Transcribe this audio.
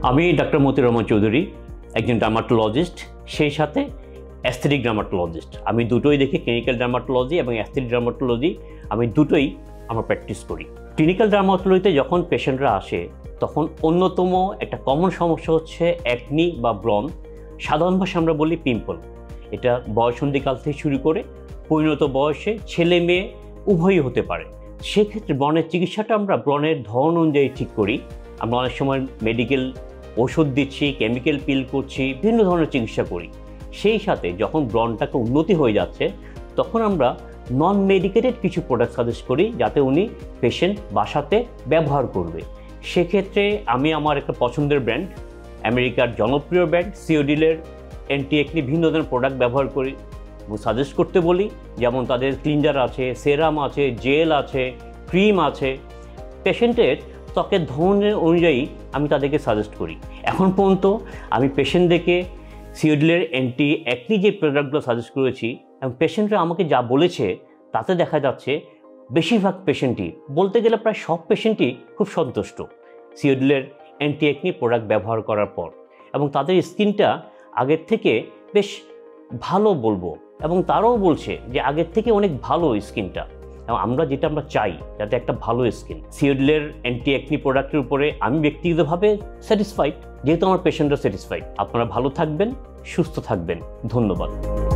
আমি ডক্টর মতিউর রহমান চৌধুরী, একজন ডার্মাটোলজিস্ট, সেই সাথে অ্যাস্থেটিক ডার্মাটোলজিস্ট। আমি দুটোই দেখি, ক্লিনিক্যাল ডার্মাটোলজি এবং অ্যাস্থেটিক ডার্মাটোলজি, আমি দুটোই আমরা প্র্যাকটিস করি। ক্লিনিক্যাল ডার্মাটোলজিতে যখন পেশেন্টরা আসে তখন অন্যতম একটা কমন সমস্যা হচ্ছে অ্যাকনি বা ব্রণ, সাধারণ ভাষায় আমরা বলি পিম্পল। এটা বয়সন্ধিকাল থেকে শুরু করে পরিণত বয়সে ছেলে মেয়ে উভয়ই হতে পারে। সেক্ষেত্রে ব্রণের চিকিৎসাটা আমরা ব্রণের ধরন অনুযায়ী ঠিক করি। আমরা অনেক সময় মেডিকেল ওষুধ দিচ্ছি, কেমিক্যাল পিল করছি, বিভিন্ন ধরনের চিকিৎসা করি। সেই সাথে যখন ব্রণটাকে উন্নতি হয়ে যাচ্ছে তখন আমরা নন মেডিকেটেড কিছু প্রোডাক্ট সাজেস্ট করি যাতে উনি পেশেন্ট বাসাতে ব্যবহার করবে। সেক্ষেত্রে আমি আমার একটা পছন্দের ব্র্যান্ড, আমেরিকার জনপ্রিয় ব্র্যান্ড সিওডিলের অ্যান্টি-অ্যাকনি বিভিন্ন ধরনের প্রোডাক্ট ব্যবহার করি, সাজেস্ট করতে বলি। যেমন তাদের ক্লিনজার আছে, সেরাম আছে, জেল আছে, ক্রিম আছে। পেশেন্টের ত্বকের ধরনের অনুযায়ী আমি তাদেরকে সাজেস্ট করি। এখন পর্যন্ত আমি পেশেন্টদেরকে সিওডিলের অ্যান্টি-অ্যাকনি যে প্রোডাক্টগুলো সাজেস্ট করেছি এবং পেশেন্টরা আমাকে যা বলেছে তাতে দেখা যাচ্ছে বেশিরভাগ পেশেন্টই, বলতে গেলে প্রায় সব পেশেন্টই খুব সন্তুষ্ট সিওডিলের অ্যান্টি-অ্যাকনি প্রোডাক্ট ব্যবহার করার পর, এবং তাদের স্কিনটা আগের থেকে বেশ ভালো বলবো, এবং তারাও বলছে যে আগের থেকে অনেক ভালো স্কিনটা। এবং যেটা আমরা চাই যাতে একটা ভালো স্কিন। সিওডিলের অ্যান্টি-অ্যাকনি প্রোডাক্টের উপরে আমি ব্যক্তিগতভাবে স্যাটিসফাইড, যেহেতু আমার পেশেন্টরা স্যাটিসফাইড। আপনারা ভালো থাকবেন, সুস্থ থাকবেন। ধন্যবাদ।